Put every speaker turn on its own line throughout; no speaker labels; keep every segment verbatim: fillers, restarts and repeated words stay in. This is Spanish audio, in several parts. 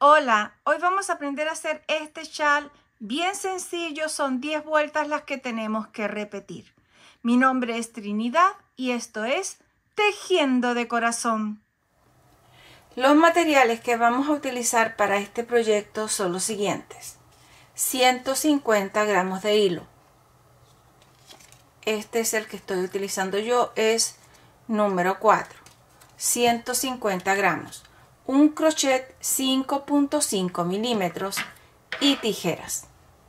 Hola, hoy vamos a aprender a hacer este chal bien sencillo, son diez vueltas las que tenemos que repetir. Mi nombre es Trinidad y esto es Tejiendo de Corazón. Los materiales que vamos a utilizar para este proyecto son los siguientes. ciento cincuenta gramos de hilo. Este es el que estoy utilizando yo, es número cuatro. ciento cincuenta gramos. Un crochet cinco punto cinco milímetros y tijeras.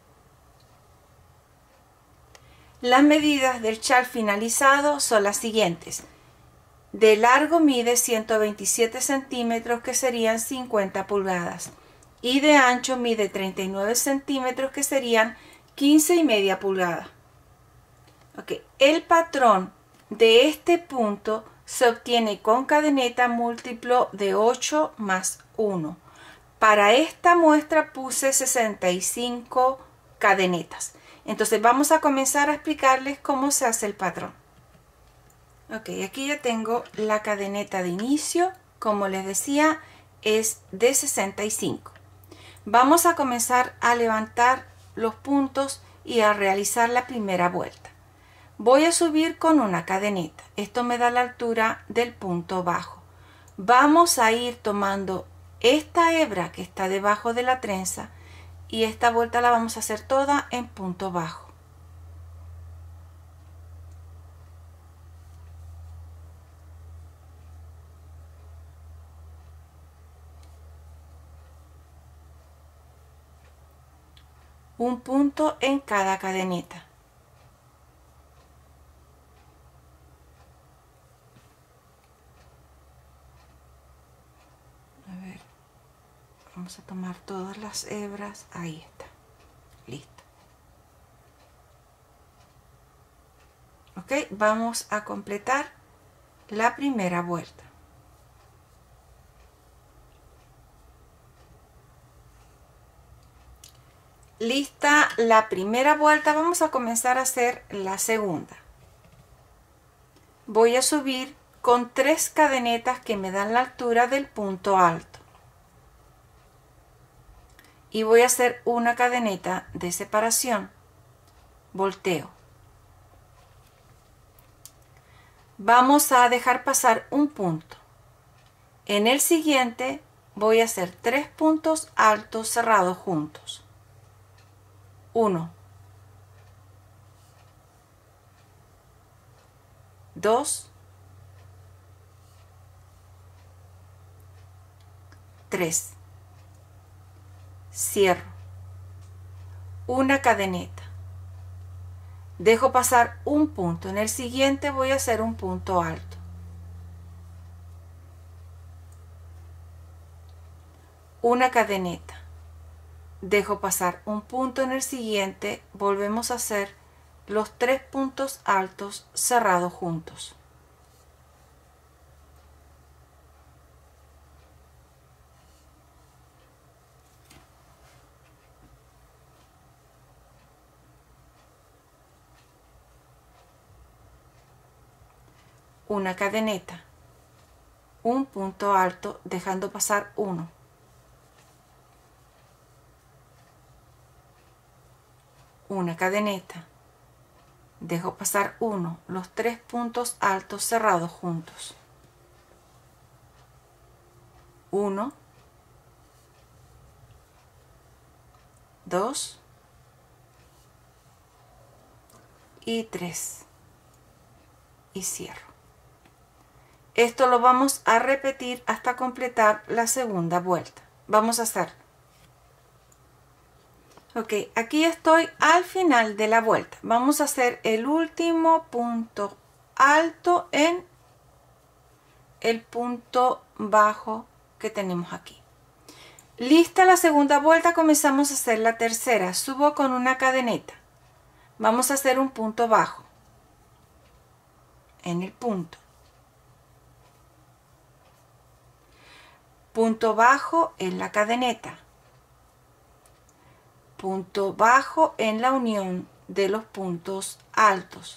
Las medidas del chal finalizado son las siguientes. De largo mide ciento veintisiete centímetros, que serían cincuenta pulgadas, y de ancho mide treinta y nueve centímetros, que serían quince y media pulgadas. Okay. El patrón de este punto se obtiene con cadeneta múltiplo de ocho más uno. Para esta muestra puse sesenta y cinco cadenetas. Entonces vamos a comenzar a explicarles cómo se hace el patrón. Ok, aquí ya tengo la cadeneta de inicio. Como les decía, es de sesenta y cinco. Vamos a comenzar a levantar los puntos y a realizar la primera vuelta. Voy a subir con una cadeneta. Esto me da la altura del punto bajo. Vamos a ir tomando esta hebra que está debajo de la trenza y esta vuelta la vamos a hacer toda en punto bajo. Un punto en cada cadeneta. A ver, vamos a tomar todas las hebras. Ahí está. Listo. Ok, vamos a completar la primera vuelta. Lista la primera vuelta, vamos a comenzar a hacer la segunda. Voy a subir con tres cadenetas que me dan la altura del punto alto. Y voy a hacer una cadeneta de separación. Volteo. Vamos a dejar pasar un punto. En el siguiente voy a hacer tres puntos altos cerrados juntos. uno, dos, tres. Cierro. Una cadeneta. Dejo pasar un punto. En el siguiente voy a hacer un punto alto. Una cadeneta. Dejo pasar un punto. En el siguiente volvemos a hacer los tres puntos altos cerrados juntos. Una cadeneta, un punto alto dejando pasar uno. Una cadeneta, dejo pasar uno, los tres puntos altos cerrados juntos. uno, dos y tres. Y cierro. Esto lo vamos a repetir hasta completar la segunda vuelta. Vamos a hacer. Ok, aquí estoy al final de la vuelta. Vamos a hacer el último punto alto en el punto bajo que tenemos aquí. Lista la segunda vuelta, comenzamos a hacer la tercera. Subo con una cadeneta. Vamos a hacer un punto bajo en el punto. Punto bajo en la cadeneta. Punto bajo en la unión de los puntos altos.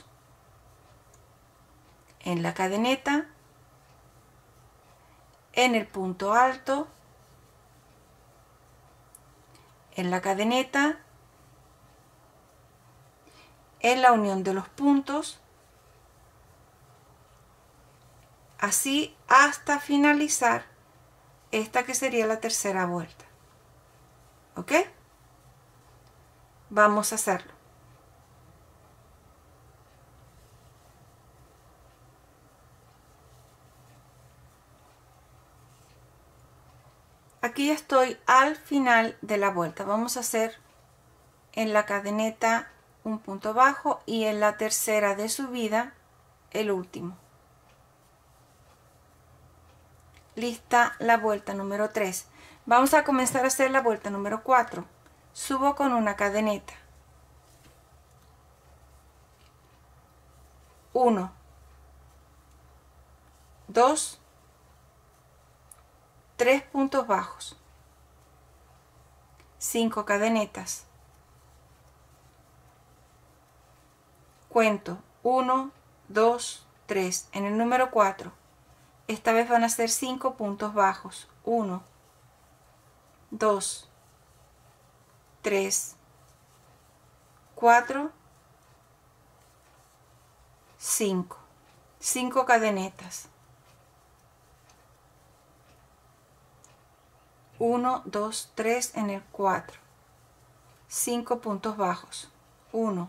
En la cadeneta, en el punto alto en la cadeneta, en la unión de los puntos, así hasta finalizar esta que sería la tercera vuelta. ¿Ok? Vamos a hacerlo. Aquí estoy al final de la vuelta. Vamos a hacer en la cadeneta un punto bajo y en la tercera de subida el último. Lista la vuelta número tres. Vamos a comenzar a hacer la vuelta número cuatro. Subo con una cadeneta. uno, dos, tres puntos bajos, cinco cadenetas. Cuento uno, dos, tres. En el número cuatro, esta vez van a ser cinco puntos bajos. uno, dos, tres, cuatro, cinco. cinco cadenetas. uno, dos, tres en el cuatro. cinco puntos bajos. uno,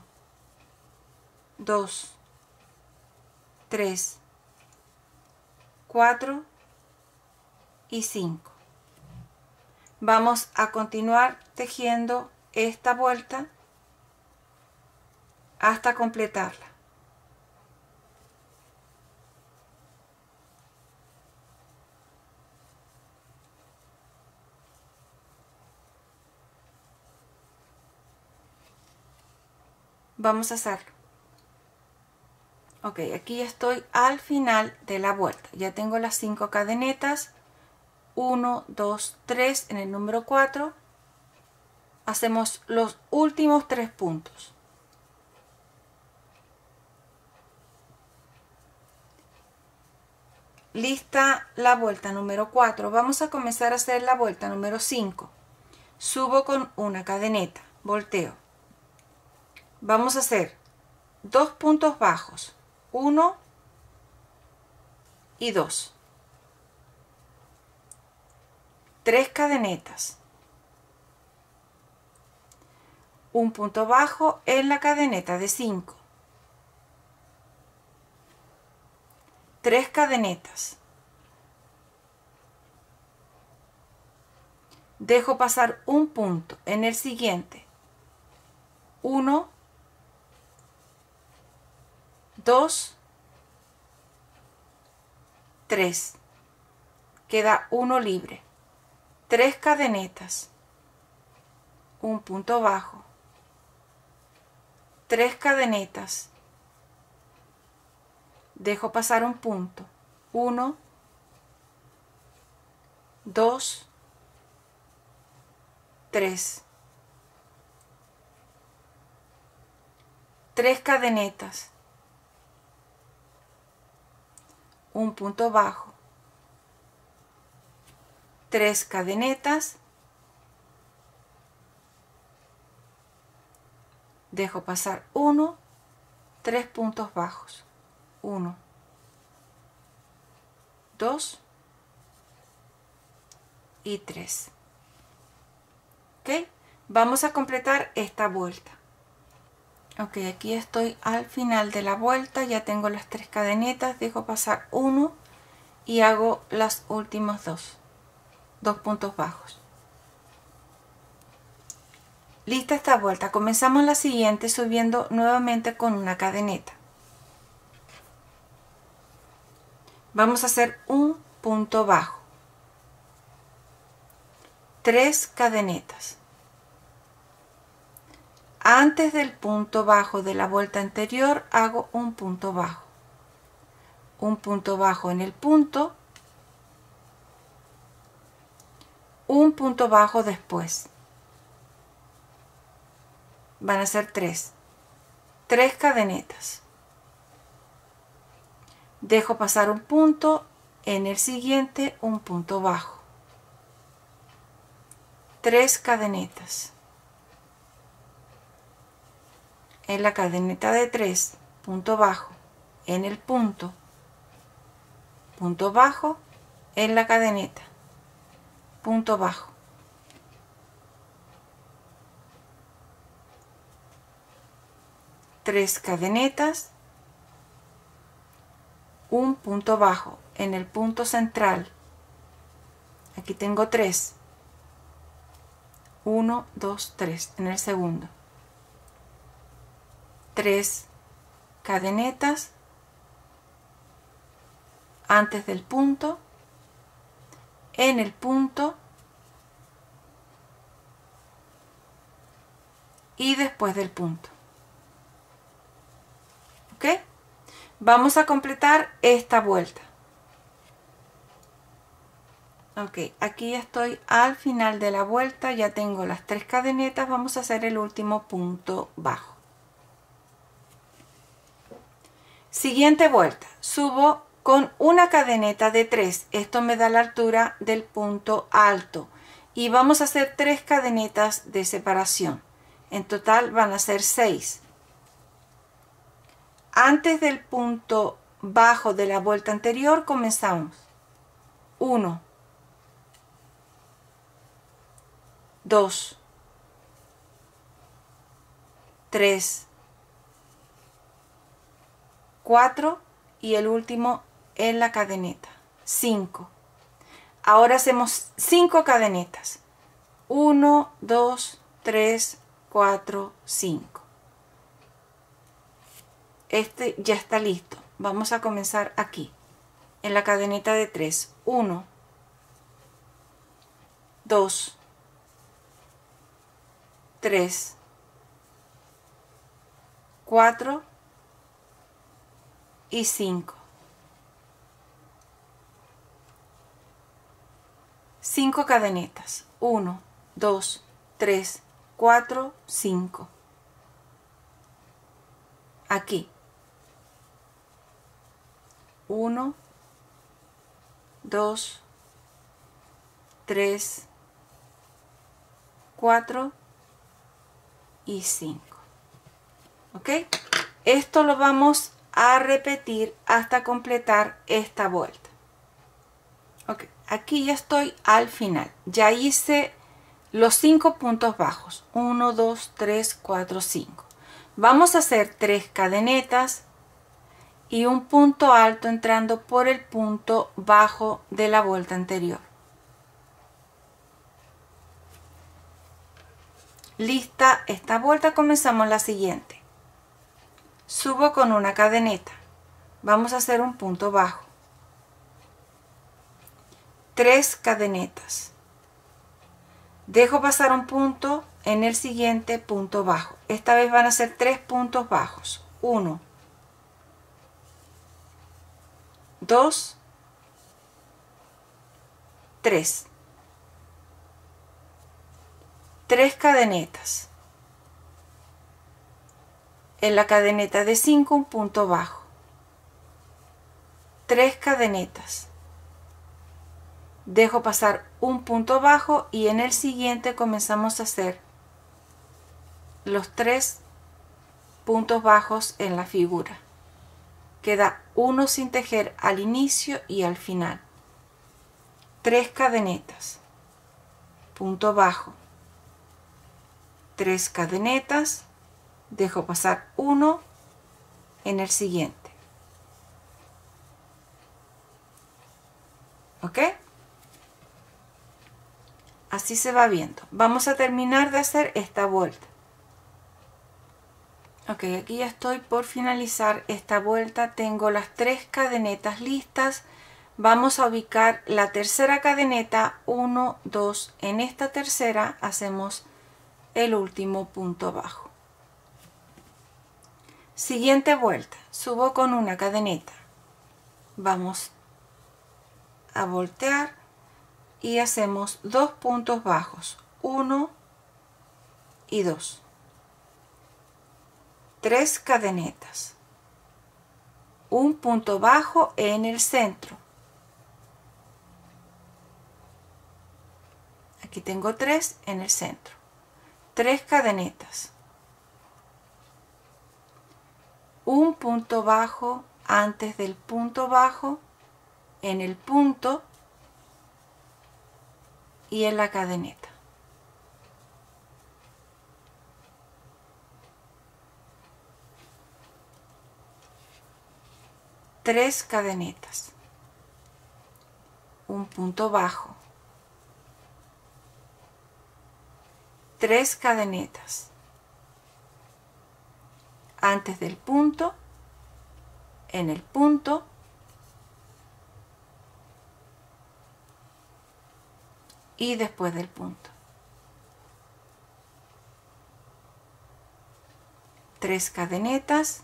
dos, tres, cuatro y cinco. Vamos a continuar tejiendo esta vuelta hasta completarla. Vamos a hacerlo. Ok, aquí estoy al final de la vuelta. Ya tengo las cinco cadenetas. uno, dos, tres en el número cuatro. Hacemos los últimos tres puntos. Lista la vuelta número cuatro. Vamos a comenzar a hacer la vuelta número cinco. Subo con una cadeneta. Volteo. Vamos a hacer dos puntos bajos. uno y dos. Tres cadenetas. Un punto bajo en la cadeneta de cinco. Tres cadenetas. Dejo pasar un punto en el siguiente. uno, dos, tres. Queda uno libre. Tres cadenetas. Un punto bajo. Tres cadenetas. Dejo pasar un punto. uno, dos, tres. Tres cadenetas. Un punto bajo. Tres cadenetas. Dejo pasar uno, tres puntos bajos. uno, dos y tres. ¿Ok? Vamos a completar esta vuelta. Ok, aquí estoy al final de la vuelta. Ya tengo las tres cadenetas. Dejo pasar uno y hago las últimas dos. Dos puntos bajos. Lista esta vuelta. Comenzamos la siguiente subiendo nuevamente con una cadeneta. Vamos a hacer un punto bajo. Tres cadenetas. Antes del punto bajo de la vuelta anterior hago un punto bajo. Un punto bajo en el punto. Un punto bajo después. Van a ser tres. Tres cadenetas. Dejo pasar un punto, en el siguiente un punto bajo. Tres cadenetas. en la cadeneta de tres, punto bajo, en el punto, punto bajo, en la cadeneta, punto bajo. Tres cadenetas, un punto bajo en el punto central. Aquí tengo tres. uno, dos, tres en el segundo. Tres cadenetas antes del punto, en el punto y después del punto. ¿Ok? Vamos a completar esta vuelta. Ok, aquí ya estoy al final de la vuelta, ya tengo las tres cadenetas, vamos a hacer el último punto bajo. Siguiente vuelta, subo con una cadeneta de tres, esto me da la altura del punto alto y vamos a hacer tres cadenetas de separación, en total van a ser seis. Antes del punto bajo de la vuelta anterior comenzamos uno, dos, tres, cuatro y el último en la cadeneta, cinco. Ahora hacemos cinco cadenetas, uno, dos, tres, cuatro, cinco. Este ya está listo. Vamos a comenzar aquí, en la cadeneta de tres, uno, dos, tres, cuatro y cinco. cinco cadenetas, uno, dos, tres, cuatro, cinco. Aquí. uno, dos, tres, cuatro y cinco. ¿Ok? Esto lo vamos a repetir hasta completar esta vuelta. Ok, aquí ya estoy al final. Ya hice los cinco puntos bajos. uno, dos, tres, cuatro, cinco. Vamos a hacer tres cadenetas y un punto alto entrando por el punto bajo de la vuelta anterior. Lista esta vuelta, comenzamos la siguiente. Subo con una cadeneta. Vamos a hacer un punto bajo. Tres cadenetas. Dejo pasar un punto en el siguiente punto bajo. Esta vez van a ser tres puntos bajos. uno, dos, tres. Tres cadenetas. En la cadeneta de cinco un punto bajo. Tres cadenetas. Dejo pasar un punto bajo y en el siguiente comenzamos a hacer los tres puntos bajos en la figura. Queda uno sin tejer al inicio y al final. Tres cadenetas, punto bajo, tres cadenetas, dejo pasar uno en el siguiente. ¿Ok? Así se va viendo. Vamos a terminar de hacer esta vuelta. Ok, aquí ya estoy por finalizar esta vuelta. Tengo las tres cadenetas listas. Vamos a ubicar la tercera cadeneta, uno, dos. En esta tercera hacemos el último punto bajo. Siguiente vuelta. Subo con una cadeneta. Vamos a voltear y hacemos dos puntos bajos, uno y dos. Tres cadenetas, un punto bajo en el centro. Aquí tengo tres en el centro. Tres cadenetas, un punto bajo antes del punto bajo, en el punto y en la cadeneta. Tres cadenetas, un punto bajo, tres cadenetas antes del punto, en el punto y después del punto. Tres cadenetas,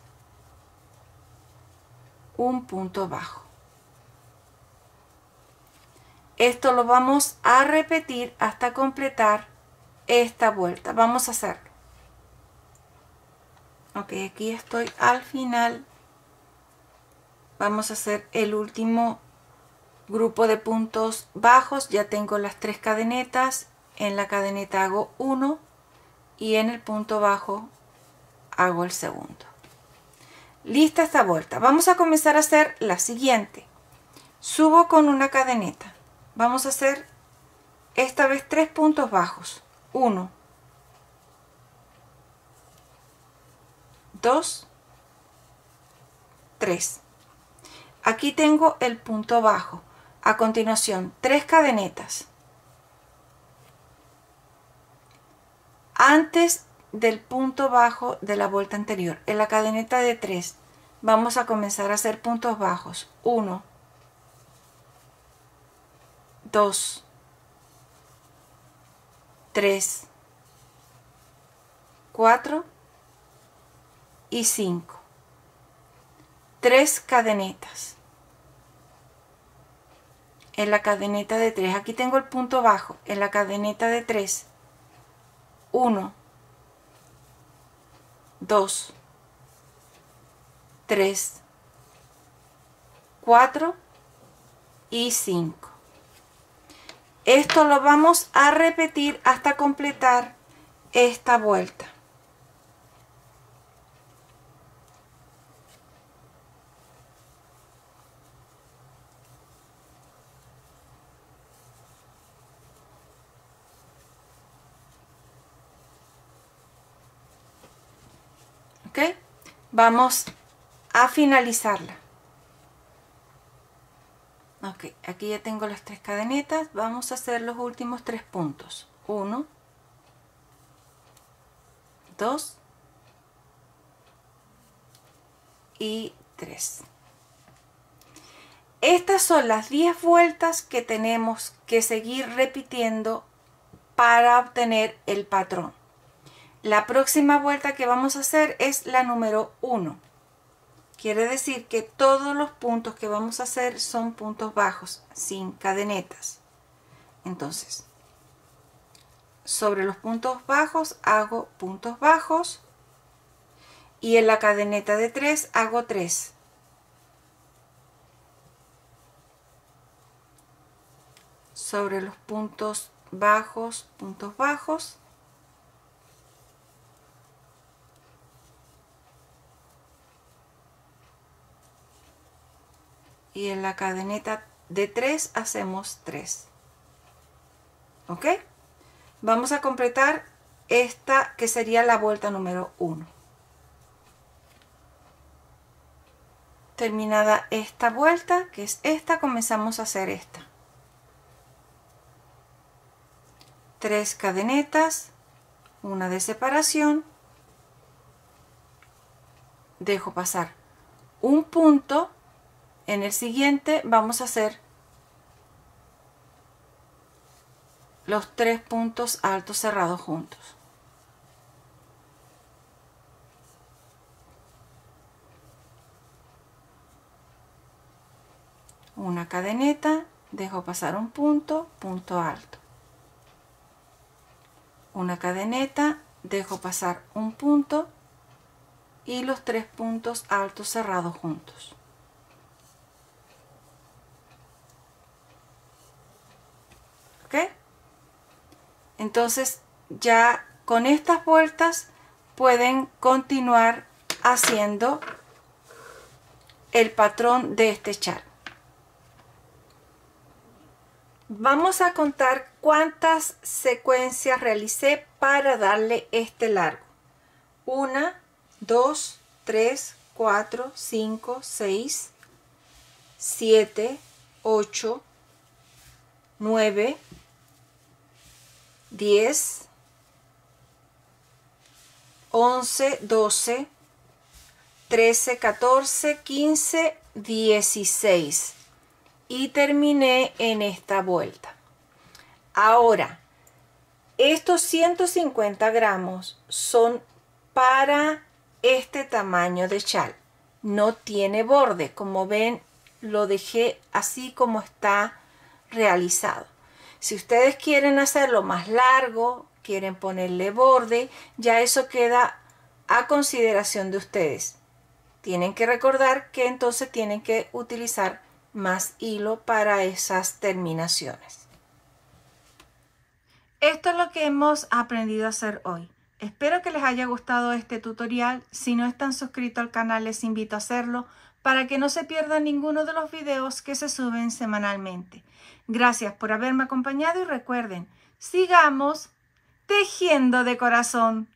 un punto bajo. Esto lo vamos a repetir hasta completar esta vuelta. Vamos a hacerlo. Ok, aquí estoy al final. Vamos a hacer el último grupo de puntos bajos. Ya tengo las tres cadenetas. En la cadeneta hago uno y en el punto bajo hago el segundo. Lista esta vuelta. Vamos a comenzar a hacer la siguiente. Subo con una cadeneta. Vamos a hacer esta vez tres puntos bajos. uno, dos, tres. Aquí tengo el punto bajo. A continuación, tres cadenetas. Antes del punto bajo de la vuelta anterior, en la cadeneta de tres, vamos a comenzar a hacer puntos bajos. uno, dos, tres, cuatro y cinco. Tres cadenetas. En la cadeneta de tres, aquí tengo el punto bajo. En la cadeneta de tres, uno, dos, tres, cuatro y cinco. Esto lo vamos a repetir hasta completar esta vuelta. ¿Ok? Vamos a finalizarla. Ok, aquí ya tengo las tres cadenetas. Vamos a hacer los últimos tres puntos. uno, dos y tres. Estas son las diez vueltas que tenemos que seguir repitiendo para obtener el patrón. La próxima vuelta que vamos a hacer es la número uno. Quiere decir que todos los puntos que vamos a hacer son puntos bajos, sin cadenetas. Entonces, sobre los puntos bajos hago puntos bajos y en la cadeneta de tres hago tres. Sobre los puntos bajos, puntos bajos. Y en la cadeneta de tres hacemos tres. ¿Ok? Vamos a completar esta que sería la vuelta número uno. Terminada esta vuelta, que es esta, comenzamos a hacer esta. Tres cadenetas, una de separación. Dejo pasar un punto. En el siguiente vamos a hacer los tres puntos altos cerrados juntos. Una cadeneta, dejo pasar un punto, punto alto. Una cadeneta, dejo pasar un punto y los tres puntos altos cerrados juntos. ¿Ok? Entonces ya con estas vueltas pueden continuar haciendo el patrón de este chal. Vamos a contar cuántas secuencias realicé para darle este largo. Una, dos, tres, cuatro, cinco, seis, siete, ocho, nueve, diez, once, doce, trece, catorce, quince, dieciséis. Y terminé en esta vuelta. Ahora, estos ciento cincuenta gramos son para este tamaño de chal. No tiene borde. Como ven, lo dejé así como está realizado. Si ustedes quieren hacerlo más largo, quieren ponerle borde, ya eso queda a consideración de ustedes. Tienen que recordar que entonces tienen que utilizar más hilo para esas terminaciones. Esto es lo que hemos aprendido a hacer hoy. Espero que les haya gustado este tutorial. Si no están suscritos al canal, les invito a hacerlo para que no se pierdan ninguno de los videos que se suben semanalmente. Gracias por haberme acompañado y recuerden, sigamos tejiendo de corazón.